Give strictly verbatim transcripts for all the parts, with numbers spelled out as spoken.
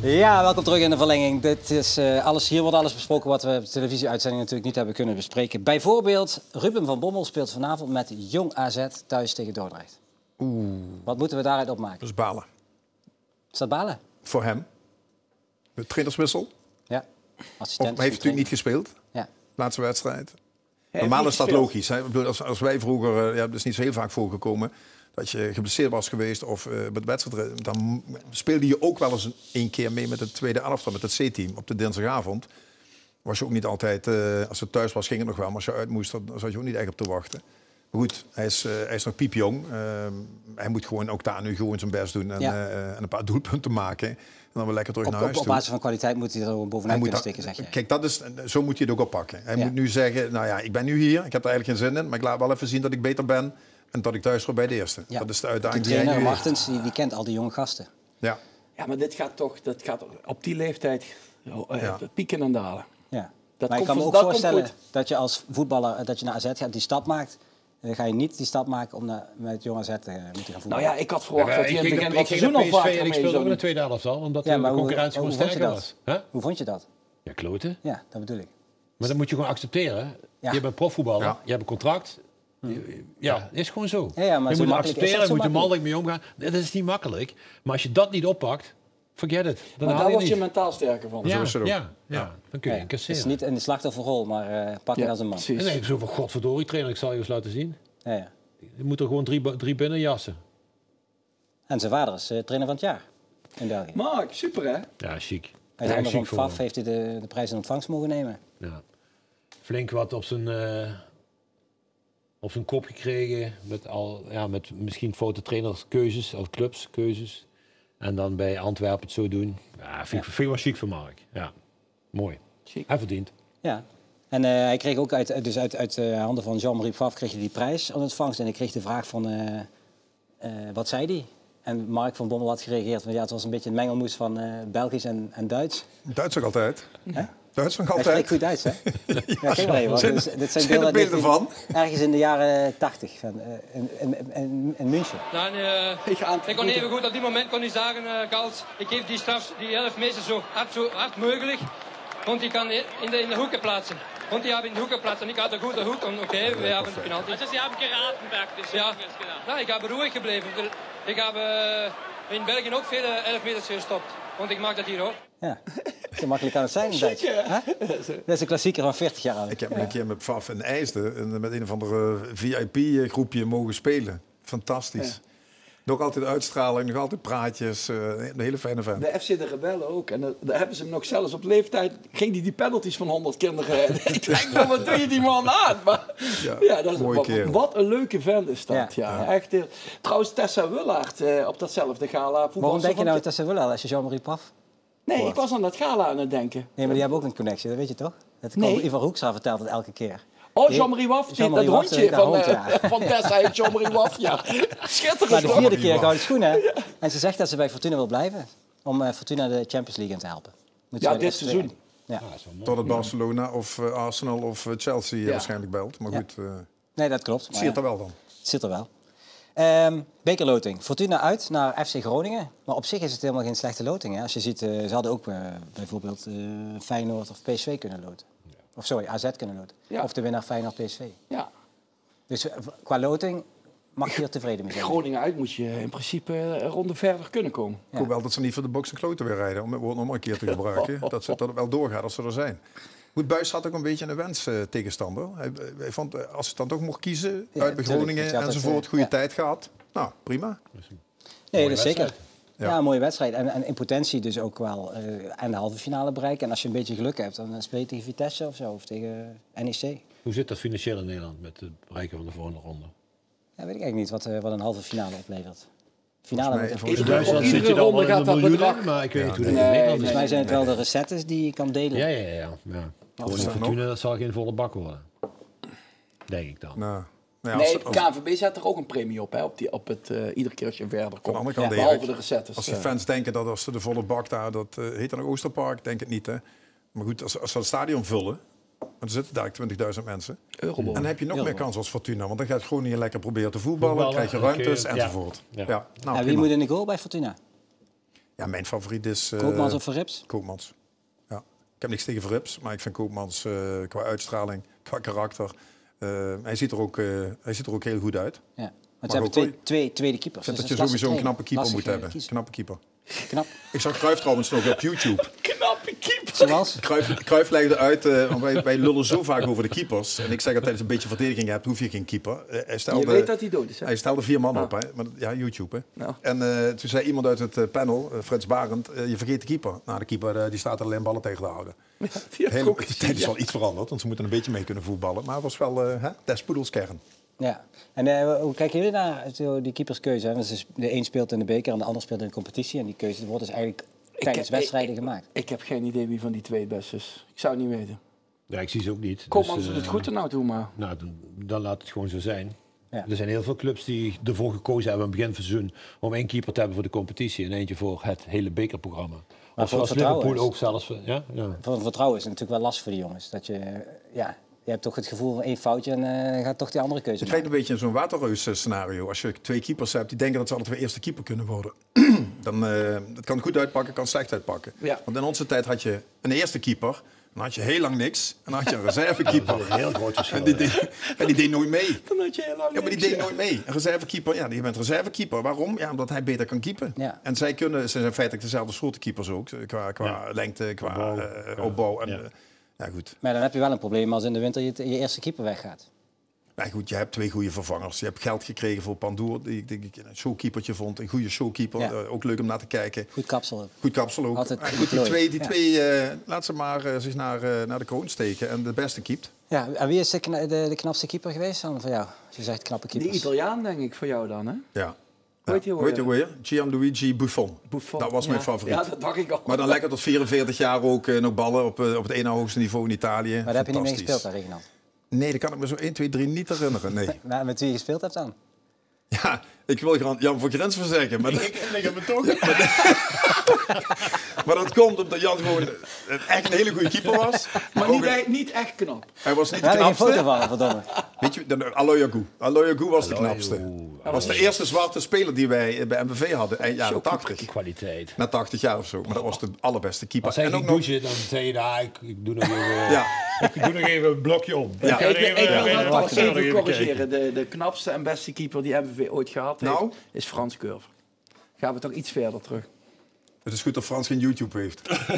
Ja, welkom terug in de verlenging. Dit is, uh, alles, hier wordt alles besproken wat we op de televisieuitzending natuurlijk niet hebben kunnen bespreken. Bijvoorbeeld, Ruben van Bommel speelt vanavond met Jong A Z thuis tegen Dordrecht. Oeh. Wat moeten we daaruit opmaken? Dat is balen. Is dat balen? Voor hem. De trainerswissel. Ja. Assistent. Of hij heeft natuurlijk niet gespeeld. Ja. Laatste wedstrijd. Normaal is dat logisch. Hè? Ik bedoel, als, als wij vroeger, uh, ja, dat is niet zo heel vaak voorgekomen, dat je geblesseerd was geweest of uh, met wedstrijd, dan speelde je ook wel eens een, een keer mee met het tweede elftal, met het C-team op de dinsdagavond. Was je ook niet altijd, uh, als het thuis was ging het nog wel, maar als je uit moest, dan zat je ook niet echt op te wachten. Maar goed, hij is, uh, hij is nog piepjong. Uh, hij moet gewoon ook daar nu gewoon zijn best doen en, ja. uh, en een paar doelpunten maken. En dan weer lekker terug op, naar huis op, op basis van kwaliteit moet hij er bovenuit kunnen steken, zeg je. Kijk, dat is, zo moet je het ook oppakken. Hij ja. moet nu zeggen, nou ja, ik ben nu hier, ik heb er eigenlijk geen zin in, maar ik laat wel even zien dat ik beter ben en dat ik thuis hoor bij de eerste. Ja. Dat is de uitdaging. De trainer Martens, die, die kent al die jonge gasten. Ja. Ja, maar dit gaat toch, dat gaat op die leeftijd uh, ja. pieken en dalen. Ja. Dat maar ik kan me ook voorstellen dat je als voetballer dat je naar A Z gaat, die stap maakt. Dan ga je niet die stap maken om naar, met Jong A Z te moeten gaan voetballen. Nou ja, ik had verwacht ja, dat hij in het begin van het seizoen al vaker en ik speelde ook in de tweede helft al, omdat ja, de concurrentie hoe, gewoon hoe sterker was. Huh? Hoe vond je dat? Ja, kloten. Ja, dat bedoel ik. Maar dat moet je gewoon accepteren. Ja. Je bent profvoetballer, ja. je hebt een contract. Ja, ja, dat is gewoon zo. Ja, ja, maar je zo moet accepteren, je moet er mannelijk mee omgaan. Dat is niet makkelijk. Maar als je dat niet oppakt, forget it. Dan maar daar word je, je mentaal sterker van. Ja, zo is het ook. Ja, ja, ja, dan kun je ja, incasseren. Het is niet in de slachtofferrol, maar uh, pak je ja, als een man. En nee, zo van godverdorie trainer, ik zal je eens laten zien. Ja, ja. Je moet er gewoon drie, drie binnen jassen. En zijn vader is uh, trainer van het jaar in België. Mark, super hè? Ja, chic. Uit de handen van F A F heeft hij de, de prijs in ontvangst mogen nemen. Ja. Flink wat op zijn, uh, op zijn kop gekregen. Met, al, ja, met misschien foute trainerskeuzes of clubskeuzes. En dan bij Antwerpen het zo doen. Ja, vind ik ja. wel chic van Mark. Ja, mooi. Chic. Hij verdient. Ja. En uh, hij kreeg ook uit, dus uit, uit uh, handen van Jean-Marie Pfaff kreeg hij die prijs in ontvangst. En ik kreeg de vraag van, uh, uh, wat zei hij? En Mark van Bommel had gereageerd van, ja, het was een beetje een mengelmoes van uh, Belgisch en, en Duits. Duits ook altijd. Huh? Duits nog altijd. Hij spreekt goed Duits, hè? ja, ja, geen zijn, zijn, dus, dit zijn, zijn beelden, beelden van? Ergens in de jaren tachtig, van, uh, in, in, in, in München. Dan, uh, ik, ik kon even goed op die moment kon hij zeggen, uh, Kals, ik geef die straf, die elf meter zo hard, zo hard mogelijk. Want die kan in de, in de hoeken plaatsen. Want die hebben in de hoeken plaatsen. Ik had een goede hoek. Oké, okay, we hebben een penalty. Dus je hebt geraden, dus ja. Ja, ik heb ruhig gebleven. Ik heb uh, in België ook veel elf meters gestopt. Want ik maak dat hier ook. Ja, zo makkelijk kan het zijn in Duits. Dat is een klassieker van veertig jaar oud. Ik heb ja. een keer met Pfaff in IJsden met een of andere V I P-groepje mogen spelen. Fantastisch. Ja. Nog altijd uitstraling, nog altijd praatjes. Uh, een hele fijne vent. De F C de Rebellen ook. En uh, daar hebben ze hem nog zelfs op leeftijd... ging die die penalties van honderd kinderen... ik denk, nou, wat doe je die man aan? Maar, ja, ja, dat is, mooie wat, kerel. Wat een leuke vent is dat. Ja. Ja. Ja. Echt, uh, trouwens, Tessa Wullaert uh, op datzelfde gala. Waarom denk je nou Tessa Wullaert als je Jean-Marie Pfaff? Nee, hoort? Ik was aan dat gala aan het denken. Nee, maar die hebben ook een connectie, dat weet je toch? Dat nee. Ivan Hoekstra vertelt het elke keer. Oh, Jean-Marie Waf, Jean dat hondje van, hond, ja. uh, van Tessa heeft Jean-Marie Waf. Ja. Schitterend. Maar de vierde keer gouden schoenen. Ja. En ze zegt dat ze bij Fortuna wil blijven. Om uh, Fortuna de Champions League in te helpen. Moet ja, dit seizoen. Ja. Ja, tot het Barcelona of uh, Arsenal of uh, Chelsea ja. waarschijnlijk belt. Maar ja. goed. Uh, nee, dat klopt. Het zit er wel dan. Het zit er wel. Um, bekerloting. Fortuna uit naar F C Groningen. Maar op zich is het helemaal geen slechte loting. Hè? Als je ziet, uh, ze hadden ook uh, bijvoorbeeld uh, Feyenoord of P S V kunnen loten. Of sorry, A Z kunnen loten. Ja. Of de winnaar Feyenoord P S V. Ja. Dus qua loting mag je hier tevreden mee zijn. Groningen uit moet je in principe een ronde verder kunnen komen. Ja. Ik hoop wel dat ze niet voor de box en kloten weer rijden. Om het woord nog maar een keer te gebruiken. dat, ze, dat het wel doorgaat als ze er zijn. Goed, Buijs had ook een beetje een wens uh, tegenstander. Hij, hij vond, uh, als hij dan toch mocht kiezen, ja, uit bij Groningen enzovoort, goede ja. tijd gehad. Nou, prima. Nee, dat is zeker. Ja. ja, een mooie wedstrijd. En, en in potentie dus ook wel uh, aan de halve finale bereiken. En als je een beetje geluk hebt, dan speel je tegen Vitesse of zo. Of tegen N E C. Hoe zit dat financieel in Nederland met het bereiken van de volgende ronde? Ja, weet ik eigenlijk niet wat, uh, wat een halve finale oplevert. Finale mij, met in Duitsland zit je dan in de miljoenen, maar ik weet ja, niet hoe dat nee, in Nederland is. Volgens mij zijn het wel de recettes die je kan delen. Ja, ja, ja. ja. Gewoon in Fortuna, dat zal geen volle bak worden. Denk ik dan. Nou. Nou ja, nee, K N V B zet er ook een premie op, hè, op, die, op het uh, iedere keer als je verder komt. Van de andere kant, ja, behalve de recettes. Als de fans uh, denken dat als ze de volle bak daar, dat uh, heet dan ook Oosterpark, denk het niet. Hè. Maar goed, als, als ze het stadion vullen, dan zitten daar twintigduizend mensen. Eurobol. En dan heb je nog Eurobol. meer kans als Fortuna, want dan gaat Groningen lekker proberen te voetballen, voetballen krijg je ruimtes ja. enzovoort. Ja. Ja. Ja, nou, ja, wie moet in de goal bij Fortuna? Ja, mijn favoriet is... Uh, Koopmans of Verrips? Koopmans. Ja. Ik heb niks tegen Verrips, maar ik vind Koopmans uh, qua uitstraling, qua karakter... Uh, hij, ziet er ook, uh, hij ziet er ook heel goed uit. Ja. Want ze hebben twee, twee tweede keepers. Ik vind dus dat je sowieso een knappe keeper lastig, moet hebben. Kiezen. Knappe keeper. Knap. Ik zag Cruijff trouwens nog op YouTube. Knappe keeper. Zoals? Cruijff, Cruijff legde uit, uh, want wij, wij lullen zo vaak over de keepers. En ik zeg altijd, als je een beetje verdediging hebt, hoef je geen keeper. Uh, hij stelde, je weet dat hij dood is, hè? Hij stelde vier man ah. op, hè. Maar, ja, YouTube. Hè. Nou. En uh, toen zei iemand uit het uh, panel, uh, Frits Barend, uh, je vergeet de keeper. Nou, de keeper uh, die staat er alleen ballen tegen te houden. Ja, die Heel, de tijd is wel iets veranderd, want ze moeten een beetje mee kunnen voetballen. Maar het was wel uh, hè, des poedels kern. Ja. En uh, hoe kijken jullie naar die keeperskeuze? Hè? Want de een speelt in de beker en de ander speelt in de competitie. En die keuze wordt dus eigenlijk tijdens heb, wedstrijden ik, gemaakt. Ik, ik heb geen idee wie van die twee het beste is. Ik zou het niet weten. Ja, ik zie ze ook niet. Koopmans dus, doet uh, het goed er nou toe, maar... Nou, dan, dan laat het gewoon zo zijn. Ja. Er zijn heel veel clubs die ervoor gekozen hebben aan het begin van het seizoen om één keeper te hebben voor de competitie en eentje voor het hele bekerprogramma. Maar Of voor het zoals Liverpool is- ook zelfs. Ja? Ja. Voor het vertrouwen is het natuurlijk wel lastig voor die jongens. Dat je, ja, je hebt toch het gevoel van één foutje en uh, gaat toch die andere keuze Het maken. lijkt een beetje in zo'n waterreus scenario. Als je twee keepers hebt die denken dat ze alle twee eerste keeper kunnen worden. Dan uh, het kan goed uitpakken, kan slecht uitpakken. Ja. Want in onze tijd had je een eerste keeper. Dan had je heel lang niks. En dan had je een reservekeeper. Dat is een heel groot verschil. En die, deed, en die deed nooit mee. Dan had je heel lang Ja, maar die niks, deed ja. nooit mee. Een reservekeeper, ja, je bent reservekeeper. Waarom? Ja, omdat hij beter kan keepen. Ja. En zij kunnen, ze zijn feitelijk dezelfde soorten keepers ook. Qua, qua Ja. lengte, qua Opbouw. uh, Ja. opbouw. En, Ja. uh, ja, goed. Maar dan heb je wel een probleem als in de winter je, je eerste keeper weggaat. Maar goed, je hebt twee goede vervangers. Je hebt geld gekregen voor Pandoer, die ik, die ik een showkeepertje vond. Een goede showkeeper, Ja. uh, ook leuk om naar te kijken. Goed kapsel. Goed kapsel ook. Altijd Maar goed goed, die plooien. twee, die Ja. twee uh, laat ze maar uh, zich naar, uh, naar de kroon steken en de beste keept. Ja, en wie is de, kna- de, de knapste keeper geweest dan voor jou? Als je zegt knappe Die keepers. Italiaan, denk ik, voor jou dan, hè? Ja. Hoe heet die Hoe heet die alweer? weer? Gianluigi Buffon. Buffon. Dat was mijn Ja. favoriet. Ja, dat dacht ik al. Maar dan lekker tot vierenveertig jaar ook uh, nog ballen op, uh, op het ene hoogste niveau in Italië. Maar daar heb je niet mee Fantastisch. gespeeld, hè, Reginald? Nee, dat kan ik me zo één, twee, drie niet herinneren. Nee. Maar met wie je gespeeld hebt dan? Ja, ik wil gewoon Jan voor Grens verzeggen. Maar, dat, maar dat komt omdat Jan gewoon een- echt een hele goede keeper was. Maar ook niet, een- echt- niet echt knap. hij was niet We de hebben geen foto knapste. van, verdomme. Weet je, de- Aloyagu. Aloyagu was de knapste. Hij was de eerste zwarte speler die wij bij M V V hadden, eind jaren tachtig. Kwaliteit. Na tachtig jaar of zo. Maar dat was de allerbeste keeper. Als hij En ging ook nog, douchen, dan zei je, nou, ik, ik, doe nog even, ja, ik doe nog even een blokje om. Ja. Ik, ik, ik wil ja, dat wacht, toch even even kijken. corrigeren. De, de knapste en beste keeper die M V V ooit gehad heeft, Nou? is Frans Curver. Gaan we toch iets verder terug. het is goed dat Frans geen YouTube heeft.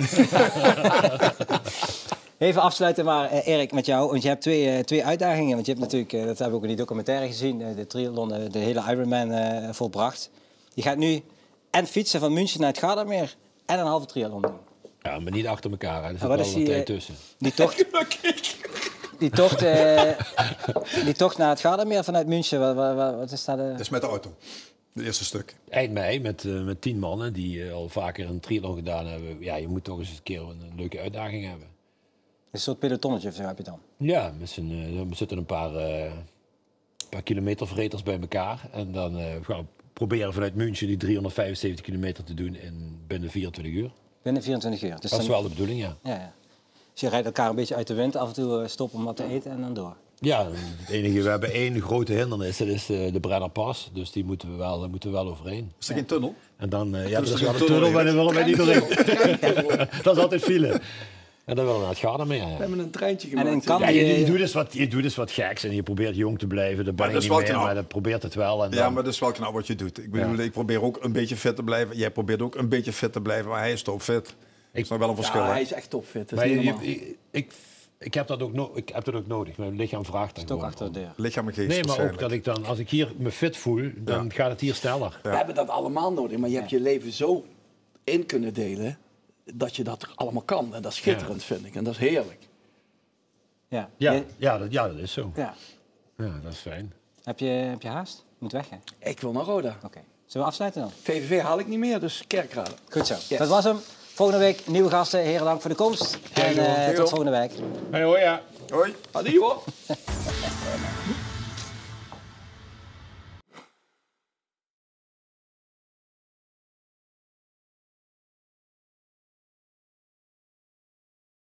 Even afsluiten maar, eh, Erik, met jou. Want je hebt twee, eh, twee uitdagingen. Want je hebt natuurlijk, eh, dat hebben we ook in die documentaire gezien, eh, de triathlon, eh, de hele Ironman eh, volbracht. Je gaat nu en fietsen van München naar het Gardameer en een halve triathlon doen. Ja, maar niet achter elkaar. Hè. Er zit wat wel is wat die, tijd eh, tussen. Die tocht, die tocht, eh, die tocht naar het Gardameer vanuit München, wat, wat, wat- wat is dat? eh? Dat is met de auto. Het eerste stuk. Eind mei met, uh, met tien mannen die uh, al vaker een triathlon gedaan hebben. Ja, je moet toch eens een keer een, een leuke uitdaging hebben. Een soort pelotonnetje of zo heb je dan. Ja, met z'n, uh, er zitten een paar, uh, paar kilometervreters bij elkaar. En dan uh, gaan we proberen vanuit München die driehonderdvijfenzeventig kilometer te doen in binnen vierentwintig uur. Binnen vierentwintig uur. Dus Dat is dan- wel de bedoeling, ja. Ja, ja. Dus je rijdt elkaar een beetje uit de wind, af en toe eh, stoppen om wat te eten en dan door. Ja, het enige, we hebben één grote hindernis, dat is uh, de Brennerpas. Dus die moeten we wel, daar moeten we wel overheen. Is er geen tunnel? En dan, uh, ja, is dat is er wel een een tunnel, maar tunnel, daar willen wij niet doorheen. Dat is altijd file. En dan willen we naar het Gardameer. We Ja. hebben een treintje En gemaakt. in Kan- Ja, je, je, die- doet dus wat, je doet dus wat geks en je probeert jong te blijven. Dat ben Maar ik dat is niet wel meer, knap. maar dat probeert het wel. En Ja, dan, maar dat is wel knap wat je doet. Ik bedoel, Ja. ik probeer ook een beetje fit te blijven. Jij probeert ook een beetje fit te blijven, maar hij is topfit. Dat is nog wel een verschil, Ja, hè? hij is echt topfit. Dat maar is je- niet normaal. je- ik, ik, heb dat ook no ik heb dat ook nodig. Mijn lichaam vraagt dat Stok gewoon achter de om. deur. Lichaam en geest Nee, maar ook waarschijnlijk. dat ik dan, als ik hier me fit voel, dan gaat het hier sneller. We hebben dat allemaal nodig, maar je hebt je leven zo in kunnen delen dat je dat allemaal kan. En dat is schitterend, vind ik. En dat is heerlijk. Ja. Ja, Je- ja, dat, ja, dat is zo. ja. Ja, dat is fijn. Heb, je, heb je haast? Moet weg, hè? Oké. Ik wil naar Roda. Zullen we afsluiten dan? V V V haal ik niet meer, dus Kerkrade. Goed zo. Yes. Dat was hem. Volgende week nieuwe gasten. Heren, dank voor de komst. En eh, joh. tot volgende week. Hey, hoor, ja. Hoi. Adieu hoor.